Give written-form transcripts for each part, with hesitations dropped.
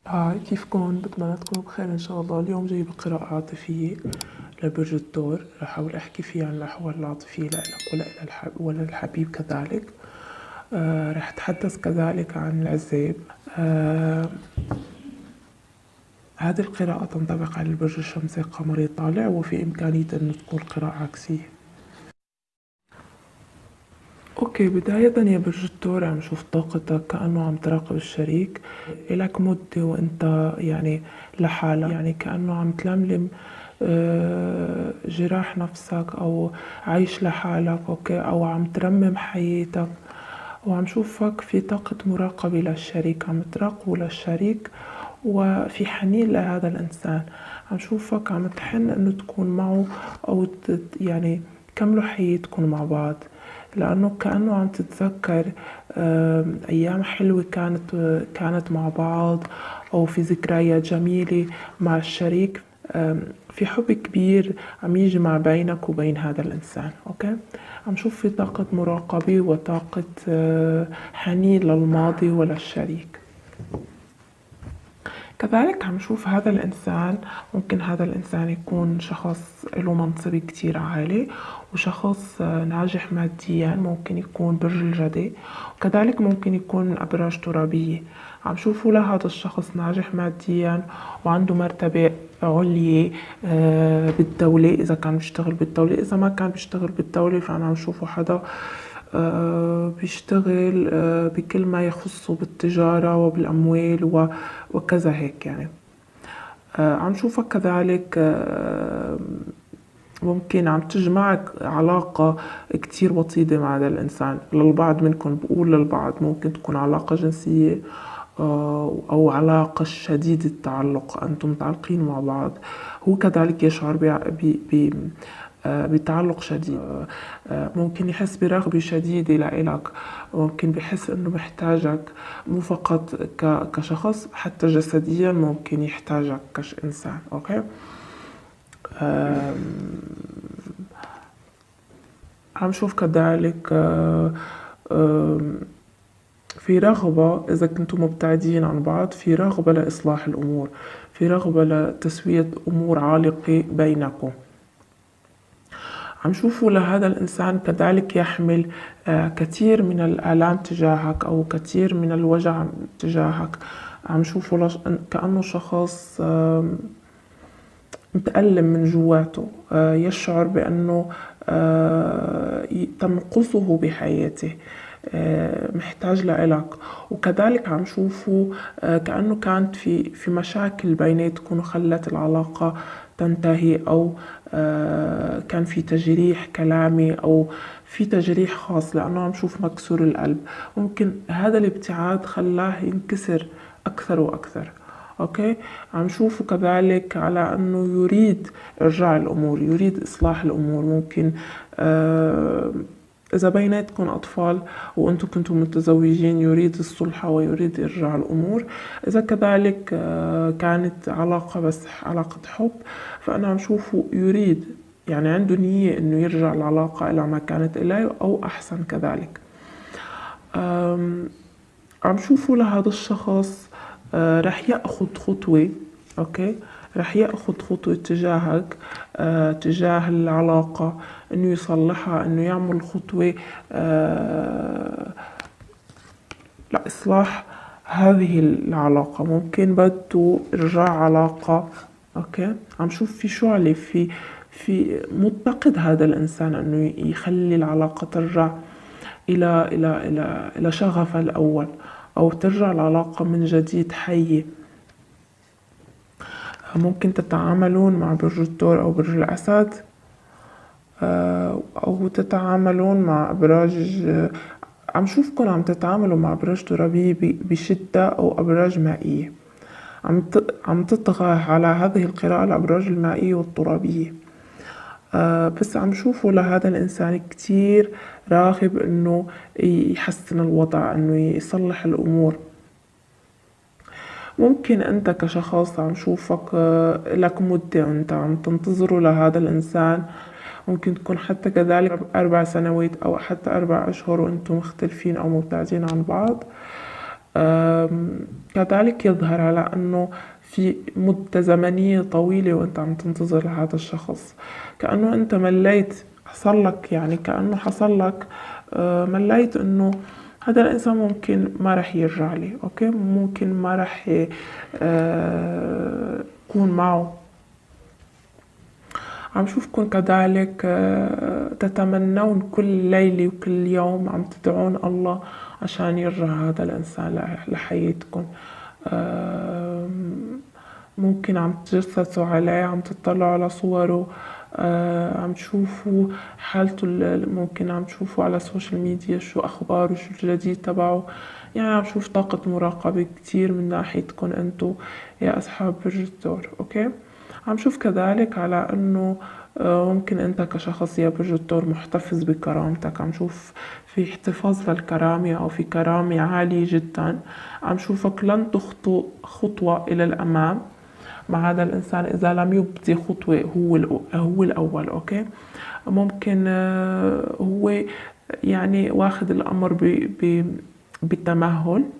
هاي كيفكن؟ بتمنى تكونوا بخير إن شاء الله. اليوم جايبة قراءة عاطفية لبرج الثور. رح أحاول أحكي فيها عن الأحوال العاطفية لإلك وللحبيب كذلك. رح أتحدث كذلك عن العزاب. هذه القراءة تنطبق على البرج الشمسي القمري طالع، وفي إمكانية أن تكون قراءة عكسية. اوكي، بداية يا برج الثور عم شوف طاقتك كأنه عم تراقب الشريك إلك مدة وانت يعني لحالك، يعني كأنه عم تلملم جراح نفسك أو عايش لحالك. اوكي، أو عم ترمم حياتك، وعم شوفك في طاقة مراقبة للشريك، عم تراقبه للشريك وفي حنين لهذا الإنسان. عم شوفك عم تحن إنه تكون معه أو يعني كملوا حياتكم مع بعض، لأنه كأنه عم تتذكر أيام حلوة كانت مع بعض، أو في ذكريات جميلة مع الشريك. في حب كبير عم يجمع بينك وبين هذا الإنسان. أوكي، عم شوف في طاقة مراقبة وطاقة حنين للماضي وللشريك. كذلك عم شوف هذا الإنسان، ممكن هذا الإنسان يكون شخص له منصب كتير عالي، وشخص ناجح ماديا، ممكن يكون برج الجدي، وكذلك ممكن يكون أبراج ترابية. عم شوفوا لهذا الشخص ناجح ماديا وعنده مرتبة عليا بالدولة، إذا كان بيشتغل بالدولة. إذا ما كان بيشتغل بالدولة فأنا عم شوفه حدا بيشتغل بكل ما يخصه بالتجارة وبالأموال وكذا هيك يعني. عم شوفك كذلك ممكن عم تجمعك علاقة كتير وطيدة مع هذا الإنسان. للبعض منكم، بقول للبعض، ممكن تكون علاقة جنسية أو علاقة شديدة التعلق، أنتم متعلقين مع بعض. هو كذلك يشعر بتعلق شديد. ممكن يحس برغبة شديدة لإلك، ممكن بحس إنه محتاجك، مو فقط كشخص، حتى جسديا ممكن يحتاجك كإنسان. أوكي، عم شوف كذلك في رغبة، إذا كنتم مبتعدين عن بعض، في رغبة لإصلاح الأمور، في رغبة لتسوية أمور عالقة بينكم. عم شوفوا لهذا الإنسان كذلك يحمل كثير من الآلام تجاهك أو كثير من الوجع تجاهك. عم شوفوا كأنه شخص متألم من جواته، يشعر بأنه تنقصه بحياته، محتاج لإلك. وكذلك عم شوفه كأنه كانت في مشاكل بيناتكم وخلت العلاقة تنتهي، أو كان في تجريح كلامي أو في تجريح خاص، لأنه عم شوف مكسور القلب. ممكن هذا الابتعاد خلاه ينكسر أكثر وأكثر. أوكي، عم شوفه كذلك على أنه يريد إرجاع الأمور، يريد إصلاح الأمور. ممكن إذا بيناتكم أطفال وأنتم كنتم متزوجين، يريد الصلح ويريد إرجاع الأمور. إذا كذلك كانت علاقة بس علاقة حب، فأنا عم شوفه يريد، يعني عنده نية إنه يرجع العلاقة إلى ما كانت إليه أو أحسن كذلك. عم شوفه لهذا الشخص رح يأخذ خطوة. أوكي، رح يأخذ خطوة تجاهك، تجاه العلاقة، إنه يصلحها، إنه يعمل خطوة لإصلاح هذه العلاقة. ممكن بده إرجاع علاقة. أوكي، عم شوف في شعلة، في متقد هذا الإنسان إنه يخلي العلاقة ترجع إلى شغفها الأول، أو ترجع العلاقة من جديد حية. ممكن تتعاملون مع برج الثور أو برج الأسد، أو تتعاملون مع أبراج. عم شوفكن عم تتعاملوا مع أبراج ترابية بشدة، أو أبراج مائية. عم تطغى على هذه القراءة الأبراج المائية والترابية. بس عم شوفوا لهذا الإنسان كتير راغب إنه يحسن الوضع، إنه يصلح الأمور. ممكن أنت كشخص عم شوفك لك مدة أنت عم تنتظره لهذا الإنسان، ممكن تكون حتى كذلك 4 سنوات أو حتى 4 أشهر وأنتم مختلفين أو مبتعدين عن بعض. كذلك يظهر على أنه في مدة زمنية طويلة وأنت عم تنتظر هذا الشخص، كأنه أنت مليت، حصل لك يعني كأنه حصل لك مليت أنه هذا الإنسان ممكن ما رح يرجع لي، أوكي، ممكن ما رح يكون معه. عم شوفكن كذلك تتمنون كل ليلة وكل يوم عم تدعون الله عشان يرجع هذا الإنسان لحياتكم. ممكن عم تجسسوا عليه، عم تطلعوا على صوره، عم تشوفوا حالته ممكن عم تشوفوا على السوشيال ميديا شو أخباره، شو الجديد تبعه. يعني عم شوف طاقة مراقبة كتير من ناحيتكم أنتو يا أصحاب برج الثور. أوكي، عم شوف كذلك على أنه ممكن أنت كشخص يا برج الثور محتفظ بكرامتك، عم شوف في احتفاظ للكرامة أو في كرامة عالية جدا. عم شوفك لن تخطو خطوة إلى الأمام مع هذا الإنسان إذا لم يبدي خطوة هو الأول. أوكي، ممكن هو يعني واخد الأمر بتمهل.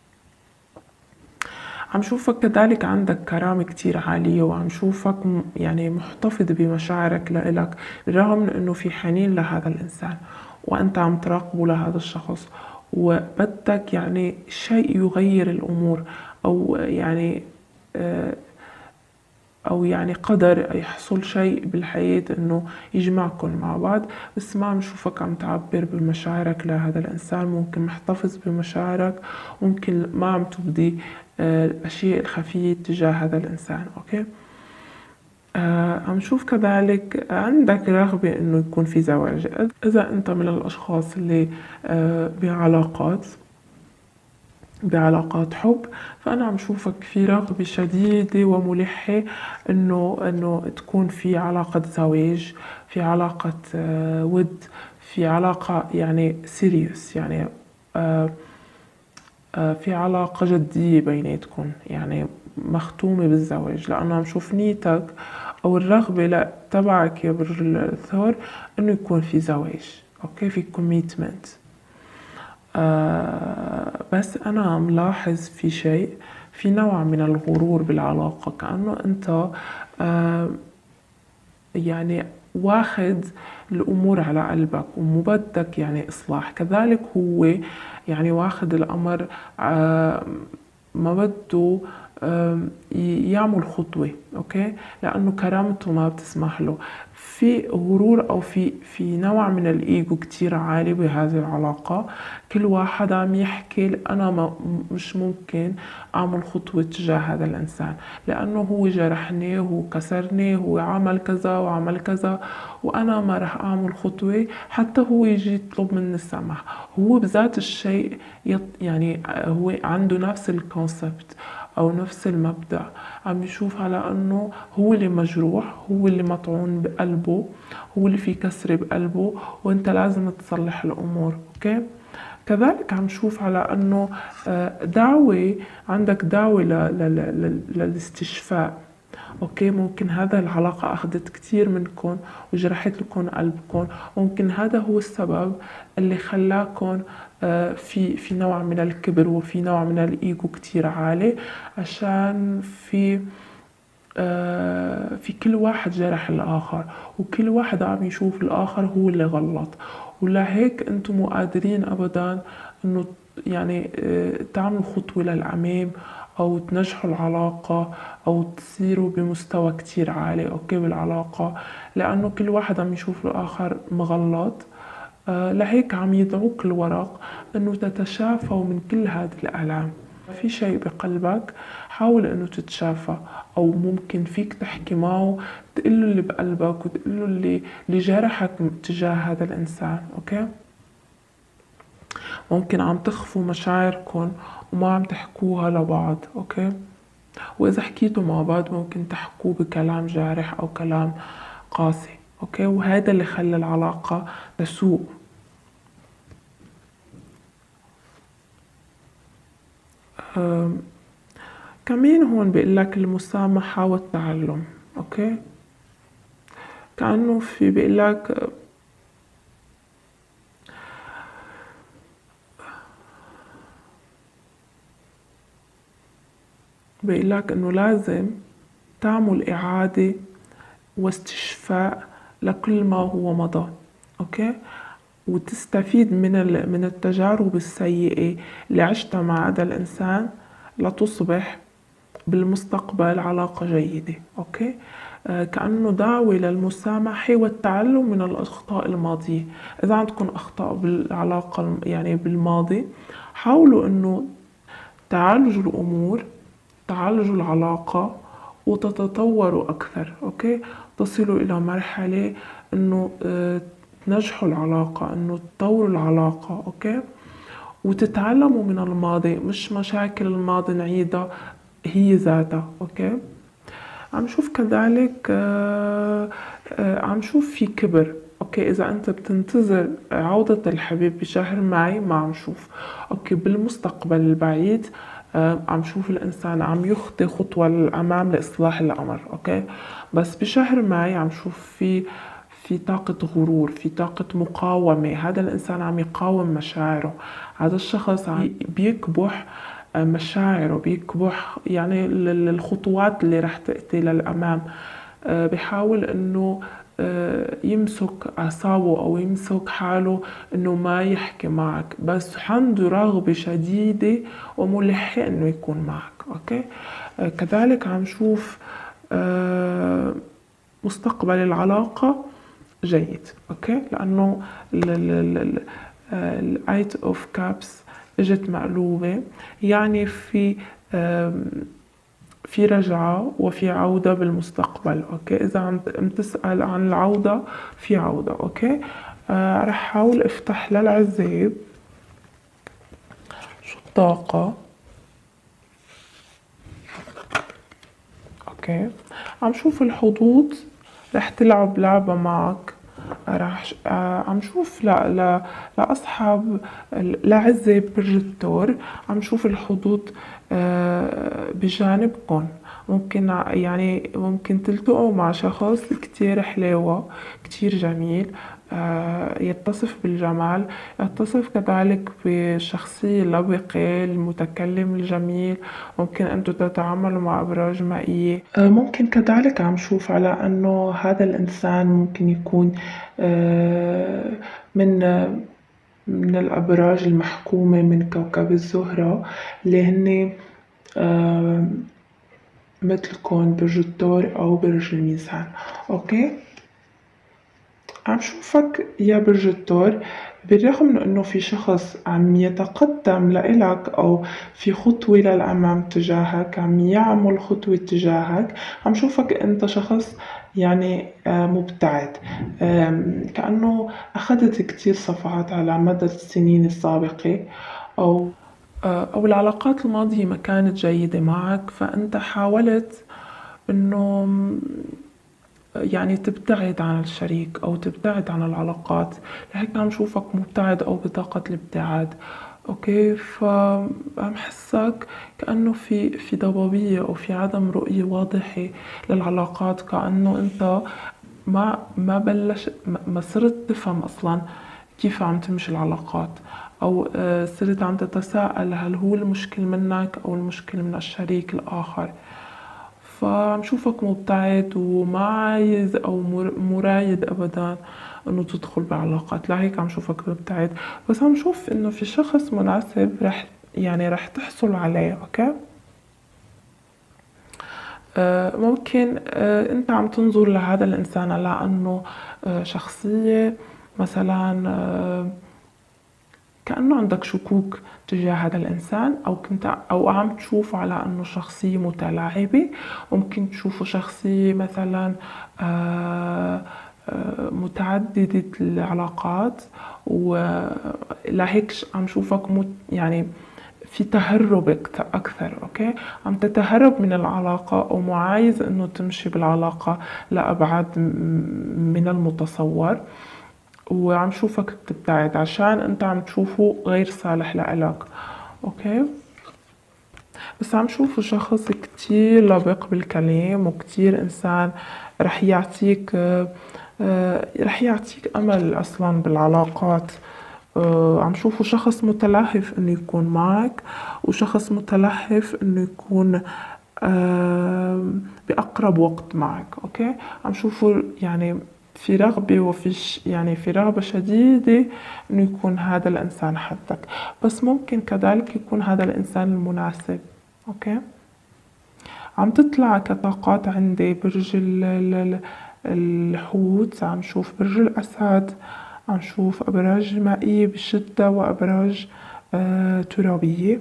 عم شوفك كذلك عندك كرامة كتير عالية، وعم شوفك يعني محتفظ بمشاعرك لإلك بالرغم من إنه في حنين لهذا الإنسان وأنت عم تراقبه لهذا الشخص، وبدك يعني شيء يغير الأمور، أو يعني آه، أو يعني قدر يحصل شيء بالحياة إنه يجمعكم مع بعض. بس ما عم شوفك عم تعبر بمشاعرك لهذا الإنسان، ممكن محتفظ بمشاعرك، ممكن ما عم تبدي الأشياء الخفية تجاه هذا الإنسان. أوكي، عم شوف كذلك عندك رغبة إنه يكون في زواج. إذا أنت من الأشخاص اللي بعلاقات حب، فأنا عم شوفك في رغبة شديدة وملحة إنه تكون في علاقة زواج، في علاقة ود، في علاقة يعني سيريوس، يعني آه، في علاقة جدية بيناتكم، يعني مختومة بالزواج. لأنه عم شوف نيتك أو الرغبة لا تبعك يا برج الثور إنه يكون في زواج. أوكي، في كوميتمنت. بس أنا ملاحظ في شيء، في نوع من الغرور بالعلاقة، كأنه أنت آه يعني واخد الأمور على قلبك ومبدك يعني إصلاح. كذلك هو يعني واخد الأمر آه ما بده يعمل خطوة. أوكي، لأنه كرامته ما بتسمح له. في غرور أو في نوع من الإيجو كتير عالي بهذه العلاقة. كل واحد عم يحكي أنا مش ممكن أعمل خطوة تجاه هذا الإنسان لأنه هو جرحني، هو كسرني، هو عمل كذا وعمل كذا، وأنا ما رح أعمل خطوة حتى هو يجي يطلب مني السمح. هو بذات الشيء يعني هو عنده نفس الكونسبت أو نفس المبدأ، عم يشوف على أنه هو اللي مجروح، هو اللي مطعون بقلبه، هو اللي في كسر بقلبه، وانت لازم تصلح الأمور. أوكي، كذلك عم شوف على أنه دعوة، عندك دعوة للاستشفاء. اوكي، ممكن هذا العلاقة اخذت كتير منكم وجرحت لكم قلبكم، ممكن هذا هو السبب اللي خلاكم في نوع من الكبر وفي نوع من الايجو كتير عالي، عشان في كل واحد جرح الآخر، وكل واحد عم يشوف الآخر هو اللي غلط. ولهيك انتم مو قادرين أبدا انه يعني تعملوا خطوة للأمام أو تنجحوا العلاقة أو تصيروا بمستوى كتير عالي. أوكي، بالعلاقة، لأنه كل واحد عم يشوف الآخر مغلط. لهيك عم يدعوك الورق انه تتشافوا من كل هذه الآلام. في شيء بقلبك، حاول انه تتشافى، او ممكن فيك تحكي معه، تقله اللي بقلبك وتقله اللي جرحك تجاه هذا الانسان. اوكي، ممكن عم تخفوا مشاعركم وما عم تحكوها لبعض. اوكي، واذا حكيتوا مع بعض ممكن تحكوا بكلام جارح او كلام قاسي. اوكي، وهذا اللي خلى العلاقة تسوء. أم، كمان هون بيقول لك المسامحة والتعلم. اوكي، كأنه في بيقول لك بيقولك إنه لازم تعمل إعادة واستشفاء لكل ما هو مضى. أوكي، وتستفيد من التجارب السيئة اللي عشتها مع هذا الإنسان لتصبح بالمستقبل علاقة جيدة. أوكي، كأنه دعوة للمسامحة والتعلم من الأخطاء الماضية. إذا عندكم أخطاء بالعلاقة يعني بالماضي، حاولوا إنه تعالجوا الأمور، تعالجوا العلاقة وتتطوروا أكثر. أوكي، تصلوا إلى مرحلة إنه تنجحوا العلاقة، إنه تطوروا العلاقة. أوكي، وتتعلموا من الماضي، مش مشاكل الماضي نعيدها هي ذاتها. أوكي، عم شوف كذلك عم شوف في كبر. اوكي، اذا انت بتنتظر عودة الحبيب بشهر معي، ما عم شوف. اوكي، بالمستقبل البعيد عم شوف الانسان عم يخطي خطوة للامام لاصلاح الامر. اوكي، بس بشهر معي عم شوف في طاقة غرور، في طاقة مقاومة. هذا الإنسان عم يقاوم مشاعره، هذا الشخص عم بيكبح مشاعره، بيكبح يعني الخطوات اللي رح تأتي للأمام. بيحاول إنه يمسك أعصابه أو يمسك حاله إنه ما يحكي معك، بس عنده رغبة شديدة وملحة إنه يكون معك. أوكي، كذلك عم شوف مستقبل العلاقة جيد. اوكي، لانه الايت اوف كابس اجت مقلوبة، يعني في رجعة وفي عودة بالمستقبل. اوكي، اذا عم تسأل عن العودة، في عودة. اوكي، رح حاول افتح للعزاب شو الطاقة. اوكي، عم شوف الحظوظ رح تلعب لعبة معك. عم شوف لأصحاب لعزة برج الثور، عم شوف الحظوظ بجانبكم. ممكن يعني ممكن تلتقوا مع شخص كتير حلوة، كتير جميل، يتصف بالجمال، يتصف كذلك بالشخصية اللبقة، المتكلم الجميل. ممكن أنتوا تتعاملوا مع أبراج مائية. ممكن كذلك عم شوف على أنه هذا الإنسان ممكن يكون من من الأبراج المحكومة من كوكب الزهرة، اللي هن مثلكم برج الثور أو برج الميزان. أوكي، عم شوفك يا برج الثور، بالرغم من انه في شخص عم يتقدم لإلك او في خطوة للأمام تجاهك، عم يعمل خطوة تجاهك، عم شوفك انت شخص يعني مبتعد. كأنه أخذت كتير صفحات على مدى السنين السابقة، أو العلاقات الماضية ما كانت جيدة معك، فأنت حاولت إنه يعني تبتعد عن الشريك أو تبتعد عن العلاقات، لهيك عم شوفك مبتعد أو بطاقة الابتعاد. أوكي، فعم حسك كأنه في ضبابية أو في عدم رؤية واضحة للعلاقات، كأنه أنت ما بلش ما صرت تفهم أصلا كيف عم تمشي العلاقات، أو صرت عم تتساءل هل هو المشكل منك أو المشكل من الشريك الآخر. فعم شوفك مبتعد وما عايز أو مرايد أبدا إنه تدخل بعلاقات، لهيك عم شوفك مبتعد. بس عم شوف إنه في شخص مناسب رح تحصل عليه. أوكي، ممكن أنت عم تنظر لهذا الإنسان على أنه شخصية مثلا كأنه عندك شكوك تجاه هذا الإنسان، أو عم تشوفه على أنه شخصية متلاعبة. ممكن تشوفه شخصية مثلا متعددة العلاقات، ولهيك عم شوفك يعني في تهرب أكثر. أوكي، عم تتهرب من العلاقة أو معايز إنه تمشي بالعلاقة لأبعد من المتصور، وعم شوفك تبتعد عشان انت عم تشوفه غير صالح لإلك. اوكي، بس عم شوفه شخص كتير لبق بالكلام وكتير انسان رح يعطيك رح يعطيك امل اصلا بالعلاقات. عم شوفه شخص متلهف انه يكون معك، وشخص متلهف انه يكون بأقرب وقت معك. أوكي، عم شوفوا يعني في رغبة يعني في رغبة شديدة إنه يكون هذا الإنسان حدك، بس ممكن كذلك يكون هذا الإنسان المناسب. أوكي، عم تطلع كطاقات عندي برج الحوت، عم شوف برج الأسد، عم شوف أبراج مائية بشدة وأبراج ترابية.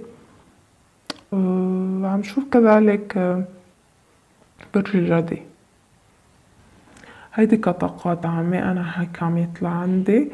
عم شوف كذلك برج الجدي. هيدي كطاقات عامة أنا هيك عم يطلع عندي.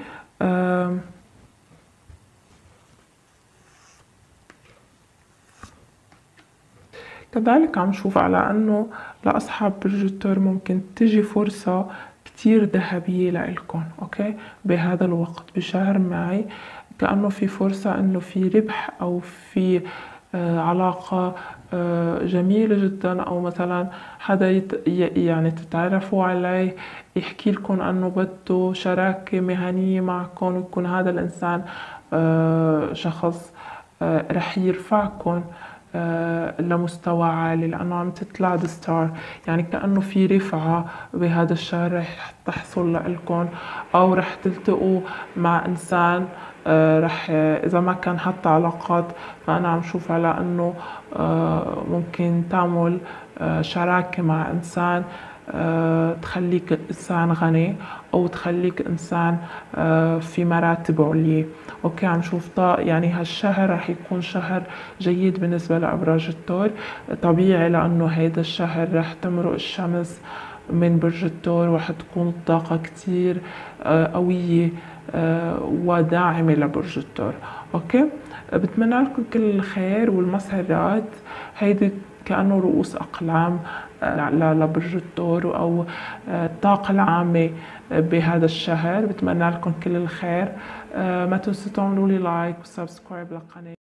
كذلك عم شوف على أنه لأصحاب برج الثور ممكن تجي فرصة كتير ذهبية لإلكن. أوكي، بهذا الوقت بشهر ماي، كأنه في فرصة أنه في ربح أو في علاقة جميلة جدا، أو مثلا حدا يعني تتعرفوا عليه يحكي لكم أنه بده شراكة مهنية معكم، ويكون هذا الإنسان شخص رح يرفعكم لمستوى عالي، لأنه عم تطلع ذا ستار، يعني كأنه في رفعة بهذا الشهر رح تحصل لإلكم، أو رح تلتقوا مع إنسان رح إذا ما كان حتى علاقات، فأنا عم شوف على أنه ممكن تعمل شراكة مع إنسان تخليك إنسان غني، أو تخليك إنسان في مراتب عليا. أوكي، عم شوف يعني هالشهر رح يكون شهر جيد بالنسبة لأبراج الثور. طبيعي لأنه هيدا الشهر رح تمرق الشمس من برج الثور، ورح تكون الطاقة كتير قوية وداعمة لبرج الثور. أوكي، بتمنى لكم كل الخير والمسرات. هيدي كأنه رؤوس أقلام لبرج الثور، أو الطاقة العامة بهذا الشهر. بتمنى لكم كل الخير. ما تنسوا تعملوا لي لايك وسبسكرايب للقناة.